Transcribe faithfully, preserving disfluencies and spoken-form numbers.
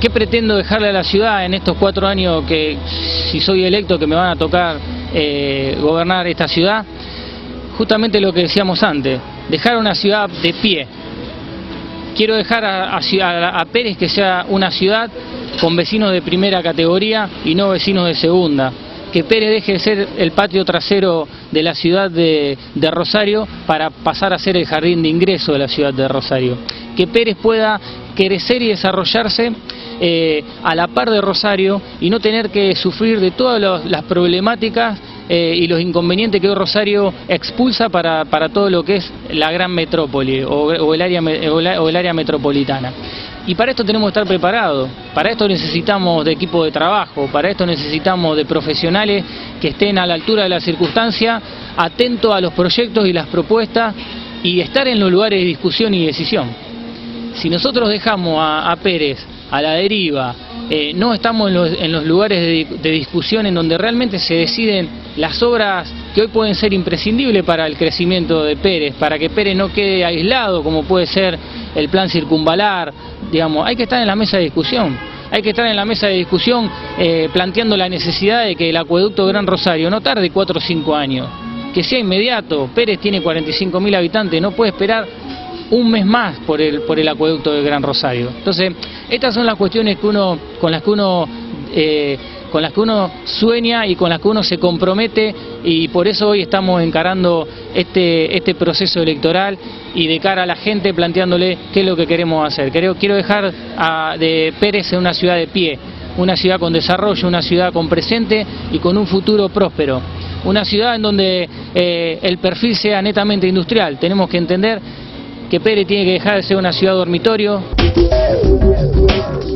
¿qué pretendo dejarle a la ciudad en estos cuatro años que, si soy electo, que me van a tocar eh, gobernar esta ciudad? Justamente lo que decíamos antes, dejar una ciudad de pie. Quiero dejar a, a, a Pérez que sea una ciudad con vecinos de primera categoría y no vecinos de segunda. Que Pérez deje de ser el patio trasero de la ciudad de, de Rosario para pasar a ser el jardín de ingreso de la ciudad de Rosario. Que Pérez pueda crecer y desarrollarse eh, a la par de Rosario y no tener que sufrir de todas los, las problemáticas eh, y los inconvenientes que hoy Rosario expulsa para, para todo lo que es la gran metrópoli o, o, el área, o, la, o el área metropolitana. Y para esto tenemos que estar preparados, para esto necesitamos de equipo de trabajo, para esto necesitamos de profesionales que estén a la altura de la circunstancia, atentos a los proyectos y las propuestas y estar en los lugares de discusión y decisión. Si nosotros dejamos a, a Pérez a la deriva, eh, no estamos en los, en los lugares de, de discusión en donde realmente se deciden las obras que hoy pueden ser imprescindibles para el crecimiento de Pérez, para que Pérez no quede aislado, como puede ser el plan circunvalar, digamos, hay que estar en la mesa de discusión. Hay que estar en la mesa de discusión eh, planteando la necesidad de que el acueducto Gran Rosario no tarde cuatro o cinco años, que sea inmediato. Pérez tiene cuarenta y cinco mil habitantes, no puede esperar un mes más por el, por el acueducto de Gran Rosario. Entonces, estas son las cuestiones que uno, con las que uno... Eh, con las que uno sueña y con las que uno se compromete, y por eso hoy estamos encarando este, este proceso electoral y de cara a la gente planteándole qué es lo que queremos hacer. Quiero, quiero dejar a, de Pérez en una ciudad de pie, una ciudad con desarrollo, una ciudad con presente y con un futuro próspero. Una ciudad en donde eh, el perfil sea netamente industrial. Tenemos que entender que Pérez tiene que dejar de ser una ciudad dormitorio.